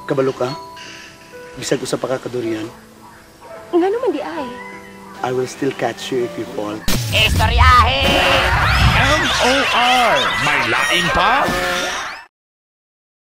Kabalo ka? Bisag usa pa ka kadurian. Nga naman di ay. I will still catch you if you fall. Istoryahe! M.O.R. May lain pa?